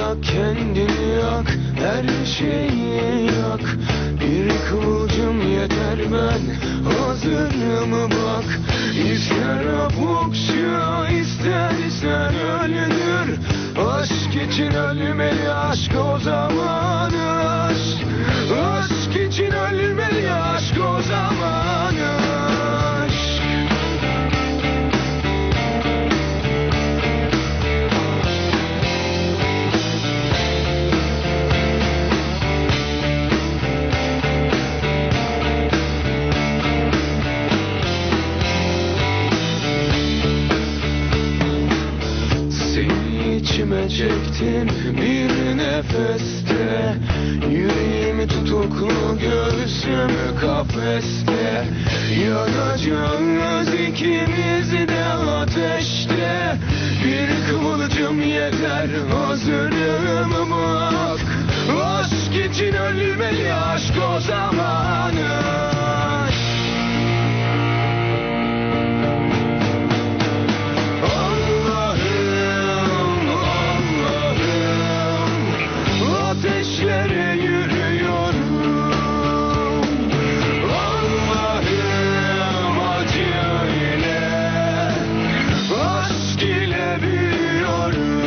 yak, kendini yak, her şeyi yak. Bir kıvılcım yeter, ben hazırım bak. İster apokşa, istersen ölünür. Aşk için ölmeli, aşk o zaman aşk. Aşk için ölmeli, aşk o zaman aşk. İçime çektin bir nefeste, yüreğimi tutuklu, göğsüm kafeste. Yanacağız ikimiz de ateşte. Bir kıvılcım yeter, hazırım bak. Aşk için ölmeli, aşk o zaman aşk. Ateşlere yürüyorum Allah'ım, acı ile, aşk ile büyüyorum.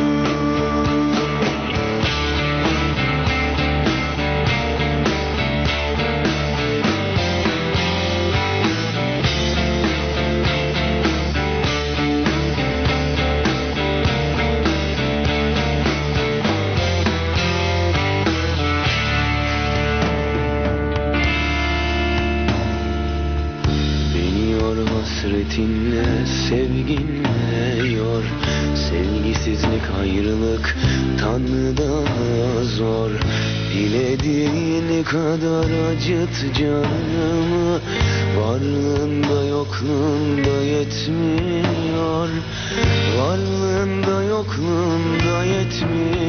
Hasretinle, sevginle yor. Sevgisizlik, ayrılık Tanrı'dan zor. Dilediğin kadar acıt canımı, varlığında yokluğunda yetmiyor. Varlığında yokluğunda yetmiyor.